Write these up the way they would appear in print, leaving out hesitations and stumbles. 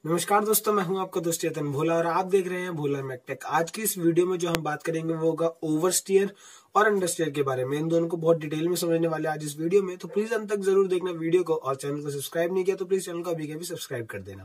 नमस्कार दोस्तों, मैं हूं आपका दोस्त चेतन भोला और आप देख रहे हैं भोला मैकटेक। आज की इस वीडियो में जो हम बात करेंगे वो होगा ओवर स्टीयर और अंडर स्टीयर के बारे में। इन दोनों को बहुत डिटेल में समझने वाले आज इस वीडियो में, तो प्लीज अंत तक जरूर देखना वीडियो को। और चैनल को सब्सक्राइब नहीं किया तो प्लीज चैनल को अभी के भी सब्सक्राइब कर देना।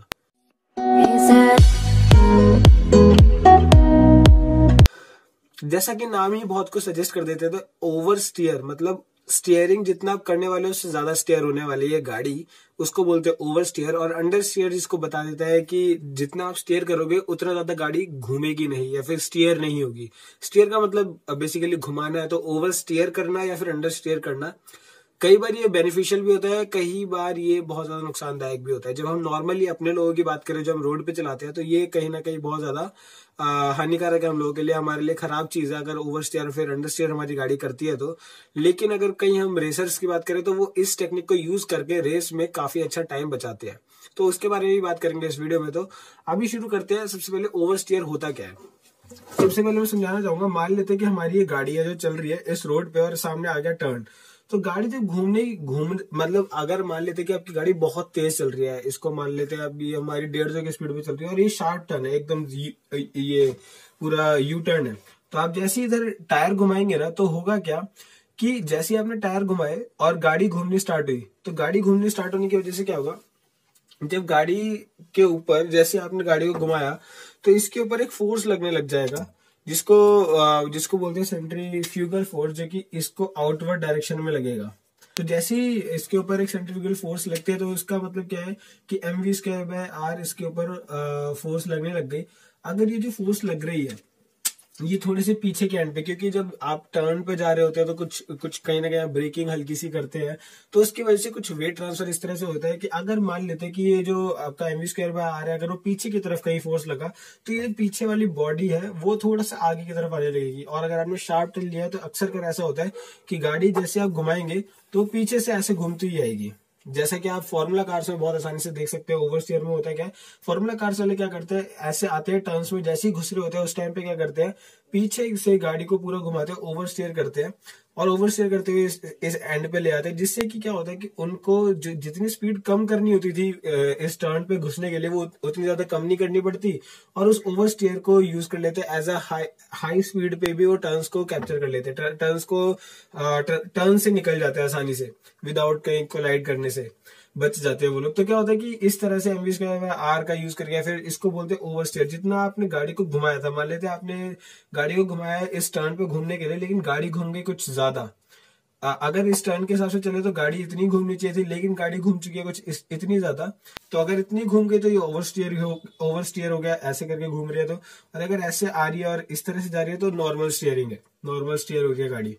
जैसा कि नाम ही बहुत कुछ सजेस्ट कर देते हैं, तो ओवर स्टीयर मतलब स्टीयरिंग जितना आप करने वाले हो उससे ज्यादा स्टीयर होने वाली है गाड़ी, उसको बोलते हैं ओवर स्टीयर। और अंडर स्टीयर इसको बता देता है कि जितना आप स्टीयर करोगे उतना ज्यादा गाड़ी घूमेगी नहीं या फिर स्टीयर नहीं होगी। स्टीयर का मतलब बेसिकली घुमाना है, तो ओवर स्टीयर करना या फिर अंडर स्टीयर करना कई बार ये बेनिफिशियल भी होता है, कई बार ये बहुत ज्यादा नुकसानदायक भी होता है। जब हम नॉर्मली अपने लोगों की बात करें जो हम रोड पे चलाते हैं, तो ये कहीं ना कहीं बहुत ज्यादा हानिकारक है हम लोगों के लिए, हमारे लिए खराब चीज है अगर ओवर स्टीयर फिर अंडर स्टीयर हमारी गाड़ी करती है तो। लेकिन अगर कहीं हम रेसर्स की बात करें तो वो इस टेक्निक को यूज करके रेस में काफी अच्छा टाइम बचाते हैं, तो उसके बारे में भी बात करेंगे इस वीडियो में। तो अभी शुरू करते हैं। सबसे पहले ओवर स्टीयर होता क्या है, सबसे पहले मैं समझाना चाहूंगा। मान लेते हैं कि हमारी ये गाड़ी है जो चल रही है इस रोड पे और सामने आ गया टर्न, तो गाड़ी जब घूम मतलब अगर मान लेते हैं कि आपकी गाड़ी बहुत तेज चल रही है, इसको मान लेते हैं अभी हमारी 150 की स्पीड पे चल रही है और ये शार्प टर्न है, एकदम ये पूरा यू टर्न है। तो आप जैसे इधर टायर घुमाएंगे ना, तो होगा क्या कि जैसे ही आपने टायर घुमाए और गाड़ी घूमनी स्टार्ट हुई, तो गाड़ी घूमनी स्टार्ट होने की वजह से क्या होगा, जब गाड़ी के ऊपर जैसे आपने गाड़ी को घुमाया तो इसके ऊपर एक फोर्स लगने लग जाएगा, जिसको बोलते हैं सेंट्रीफ्यूगल फोर्स, जो कि इसको आउटवर्ड डायरेक्शन में लगेगा। तो जैसे ही इसके ऊपर एक सेंट्रीफ्यूगल फोर्स लगती है, तो इसका मतलब क्या है कि mv²/r इसके ऊपर फोर्स लगने लग गई। अगर ये जो फोर्स लग रही है ये थोड़े से पीछे के एंड पे, क्योंकि जब आप टर्न पे जा रहे होते हैं तो कुछ कहीं ना कहीं ब्रेकिंग हल्की सी करते हैं, तो उसकी वजह से कुछ वेट ट्रांसफर इस तरह से होता है कि अगर मान लेते हैं कि ये जो आपका mv²/r है, अगर वो पीछे की तरफ कहीं फोर्स लगा, तो ये पीछे वाली बॉडी है वो थोड़ा सा आगे की तरफ आने लगेगी। और अगर आपने शार्प टर्न लिया है तो अक्सर कर ऐसा होता है कि गाड़ी जैसे आप घुमाएंगे तो पीछे से ऐसे घूमती ही आएगी। जैसा कि आप फॉर्मूला कार्स में बहुत आसानी से देख सकते हैं। ओवर स्टीयर में होता है क्या, फॉर्मूला कार्स वाले क्या करते हैं, ऐसे आते हैं टर्न्स में, जैसे ही घुस रहे होते हैं उस टाइम पे क्या करते हैं, पीछे से गाड़ी को पूरा घुमाते हैं, ओवर स्टीयर करते हैं। और ओवर स्टीयर करते हुए इस एंड पे ले आते हैं, जिससे कि क्या होता है कि उनको जो जितनी स्पीड कम करनी होती थी इस टर्न पे घुसने के लिए, वो उतनी ज्यादा कम नहीं करनी पड़ती, और उस ओवर स्टीयर को यूज कर लेते हैं एज अ हाई स्पीड पे भी वो टर्न्स को कैप्चर कर लेते हैं, टर्न से निकल जाते हैं आसानी से, विदाउट कहीं कोलाइड करने से बच जाते हैं वो लोग। तो क्या होता है कि इस तरह से mv²/r का यूज करके फिर इसको बोलते हैं ओवर स्टीयर। जितना आपने गाड़ी को घुमाया था, मान लेते हैं आपने गाड़ी को घुमाया इस टर्न पे घूमने के लिए, लेकिन गाड़ी घूम गई कुछ ज्यादा। अगर इस टर्न के हिसाब से चले तो गाड़ी इतनी घूमनी चाहिए थी, लेकिन गाड़ी घूम चुकी है कुछ इतनी ज्यादा, तो अगर इतनी घूम गई तो ये ओवर स्टीयर हो गया, ऐसे करके घूम रही है तो। और अगर ऐसे आ रही है और इस तरह से जा रही है तो नॉर्मल स्टीयरिंग है, नॉर्मल स्टीयर हो गया गाड़ी,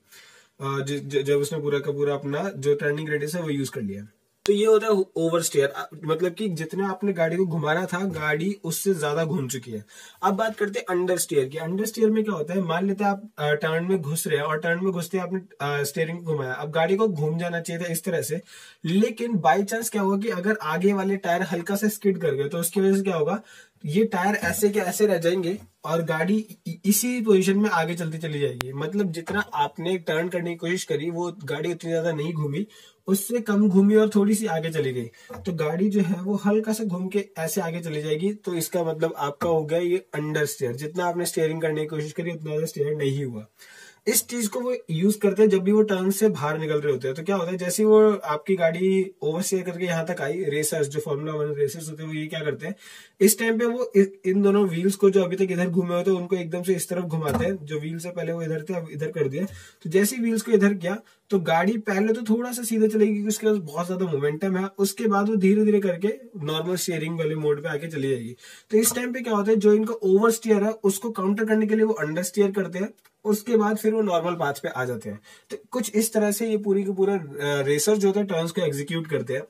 जब उसने पूरा का पूरा अपना जो टर्निंग रेडियस है वो यूज कर लिया। तो ये होता है ओवर स्टीयर, मतलब कि जितना आपने गाड़ी को घुमाना था गाड़ी उससे ज्यादा घूम चुकी है। अब बात करते हैं अंडर स्टीयर की। अंडर स्टीयर में क्या होता है, मान लेते हैं आप टर्न में घुस रहे हैं और टर्न में घुसते आपने स्टीयरिंग को घुमाया, अब गाड़ी को घूम जाना चाहिए था इस तरह से, लेकिन बाई चांस क्या होगा कि अगर आगे वाले टायर हल्का से स्किड कर गए तो उसकी वजह से क्या होगा, ये टायर ऐसे के ऐसे रह जाएंगे और गाड़ी इसी पोजीशन में आगे चलती चली जाएगी। मतलब जितना आपने टर्न करने की कोशिश करी वो गाड़ी उतनी ज्यादा नहीं घूमी, उससे कम घूमी और थोड़ी सी आगे चली गई, तो गाड़ी जो है वो हल्का सा घूम के ऐसे आगे चली जाएगी। तो इसका मतलब आपका हो गया ये अंडर स्टीयर। जितना आपने स्टीयरिंग करने की कोशिश करी उतना ज्यादा स्टीयर नहीं हुआ। इस चीज को वो यूज करते हैं जब भी वो टर्न से बाहर निकल रहे होते हैं। तो क्या होता है, जैसे वो आपकी गाड़ी ओवरस्टीयर करके यहाँ तक आई, रेसर्स जो फॉर्मूला 1 रेसर्स होते हैं वो ये क्या करते हैं, इस टाइम पे वो इन दोनों व्हील्स को जो अभी तक इधर घूमे होते हैं उनको एकदम से इस तरफ घुमाते हैं। जो व्हील्स है पहले वो इधर थे, अब इधर कर दिया। तो जैसे ही व्हील्स को इधर किया तो गाड़ी पहले तो थोड़ा सा सीधे चलेगी क्योंकि उसके पास बहुत ज्यादा मोमेंटम है, उसके बाद वो धीरे धीरे करके नॉर्मल स्टीयरिंग वाले मोड पे आके चली जाएगी। तो इस टाइम पे क्या होता है, जो इनका ओवर स्टीयर है उसको काउंटर करने के लिए वो अंडर स्टीयर करते हैं, उसके बाद फिर वो नॉर्मल पाथ पे आ जाते हैं। तो कुछ इस तरह से ये पूरी की पूरा रेसर जो होता है टर्न्स को एग्जीक्यूट करते हैं।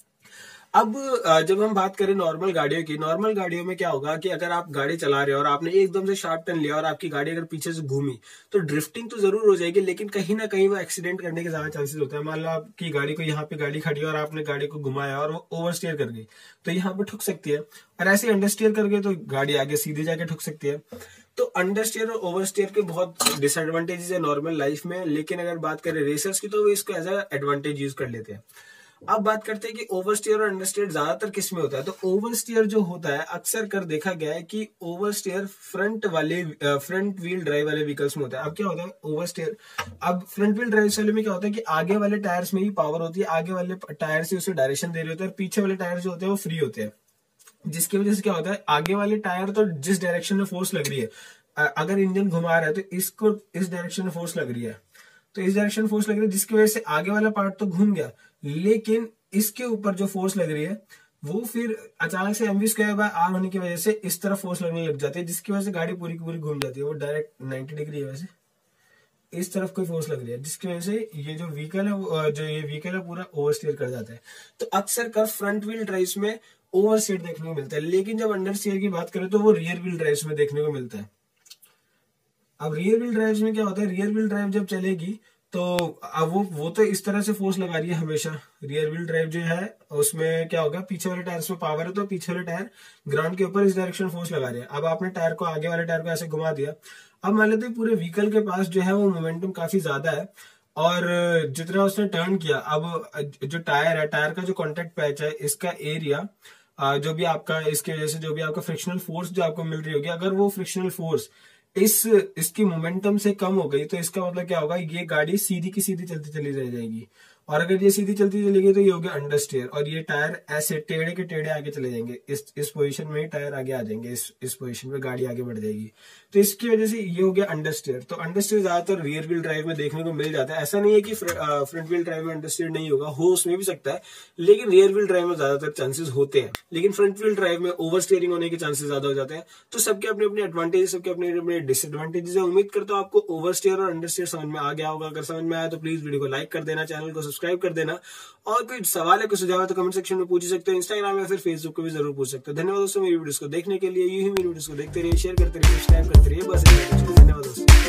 अब जब हम बात करें नॉर्मल गाड़ियों की, नॉर्मल गाड़ियों में क्या होगा कि अगर आप गाड़ी चला रहे हो और आपने एकदम से शार्प टर्न लिया और आपकी गाड़ी अगर पीछे से घूमी तो ड्रिफ्टिंग तो जरूर हो जाएगी, लेकिन कहीं ना कहीं वो एक्सीडेंट करने के ज्यादा चांसेस होते हैं। मान लो आपकी गाड़ी को यहाँ पे गाड़ी खड़ी है और आपने गाड़ी को घुमाया और वो ओवर स्टीयर कर गई तो यहाँ पे ठुक सकती है, और ऐसे अंडर स्टीयर कर गई तो गाड़ी आगे सीधे जाके ठुक सकती है। तो अंडर स्टीयर और ओवर स्टीयर के बहुत डिसएडवांटेजेस है नॉर्मल लाइफ में, लेकिन अगर बात करें रेसर्स की तो वो इसको एज अ एडवांटेज यूज कर लेते हैं। अब बात करते हैं कि ओवरस्टीयर और अंडरस्टीयर ज्यादातर किस में होता है। तो ओवरस्टीयर जो होता है अक्सर कर देखा गया है कि ओवरस्टीयर फ्रंट व्हील ड्राइव वाले व्हीकल्स में होता है। अब क्या होता है ओवरस्टीयर, अब फ्रंट व्हील ड्राइव वाले में क्या होता है कि आगे वाले टायर्स में ही पावर होती है, आगे वाले टायर से उसे डायरेक्शन दे रहे होते हैं, और पीछे वाले टायर जो होते हैं वो फ्री होते हैं, जिसकी वजह से क्या होता है आगे वाले टायर तो जिस डायरेक्शन में फोर्स लग रही है, अगर इंजन घुमा रहा है तो इसको इस डायरेक्शन में फोर्स लग रही है, तो इस डायरेक्शन फोर्स लग रही है, जिसकी वजह से आगे वाला पार्ट तो घूम गया, लेकिन इसके ऊपर जो फोर्स लग रही है वो फिर अचानक से mv²r होने की वजह से इस तरफ फोर्स लगने लग जाती है, जिसकी वजह से गाड़ी पूरी की पूरी घूम जाती है। वो डायरेक्ट 90 डिग्री है, वैसे इस तरफ कोई फोर्स लग रही है, जिसकी वजह से ये जो व्हीकल है पूरा ओवरस्टीयर कर जाता है। तो अक्सर कर फ्रंट व्हील ड्राइव्स में ओवरस्टीयर देखने को मिलता है, लेकिन जब अंडरस्टीयर की बात करें तो वो रियर व्हील ड्राइव्स में देखने को मिलता है। अब रियर व्हील ड्राइव्स में क्या होता है, रियर व्हील ड्राइव जब चलेगी तो अब वो तो इस तरह से फोर्स लगा रही है हमेशा। रियर व्हील ड्राइव जो है उसमें क्या होगा, पीछे वाले टायर में पावर है तो पीछे वाले टायर ग्राउंड के ऊपर इस डायरेक्शन फोर्स लगा रहे हैं। अब आपने टायर को आगे वाले टायर को ऐसे घुमा दिया, अब मान लेते हैं पूरे व्हीकल के पास जो है वो मोमेंटम काफी ज्यादा है, और जितना उसने टर्न किया, अब जो टायर है, टायर का जो कॉन्टेक्ट पैच है, इसका एरिया जो भी आपका, इसके वजह से जो भी आपका फ्रिक्शनल फोर्स जो आपको मिल रही होगी, अगर वो फ्रिक्शनल फोर्स इसकी मोमेंटम से कम हो गई तो इसका मतलब क्या होगा, ये गाड़ी सीधी की सीधी चलती चली रह जाएगी, और अगर ये सीधी चलती चली गई तो ये हो गया अंडरस्टीयर, और ये टायर ऐसे टेढ़े के टेढ़े आगे चले जाएंगे, इस पोजीशन में ही टायर आगे आ जाएंगे, इस पोजीशन में गाड़ी आगे बढ़ जाएगी, तो इसकी वजह से ये हो गया अंडरस्टीयर। तो अंडरस्टीयर ज्यादातर रियर व्हील ड्राइव में देखने को मिल जाता है। ऐसा नहीं है कि फ्रंट व्हील ड्राइव में अंडरस्टीयर नहीं होगा, हो उसमें भी सकता है, लेकिन रियर व्हील ड्राइव में ज्यादातर चांसेस होते हैं, लेकिन फ्रंट व्हील ड्राइव में ओवर स्टीयरिंग होने के चांसेस ज्यादा हो जाते हैं। तो सबके अपने अपने एडवांटेजेस, सबके अपने अपने डिसएडवांटेजेस है। उम्मीद करता हूं आपको ओवरस्टीयर और अंडरस्टीयर समझ में आ गया होगा। अगर समझ में आया तो प्लीज वीडियो को लाइक कर देना, चैनल को सब्सक्राइब कर देना, और कोई सवाल है, कोई सुझाव है तो कमेंट सेक्शन में पूछ ही सकते हो, इंस्टाग्राम या फिर फेसबुक को भी जरूर पूछ सकते हो। धन्यवाद दोस्तों मेरी वीडियोस को देखने के लिए। यूं ही मेरी वीडियोस को देखते रहिए, शेयर करते रहिए, सब्सक्राइब करते रहिए। बस धन्यवाद दोस्तों।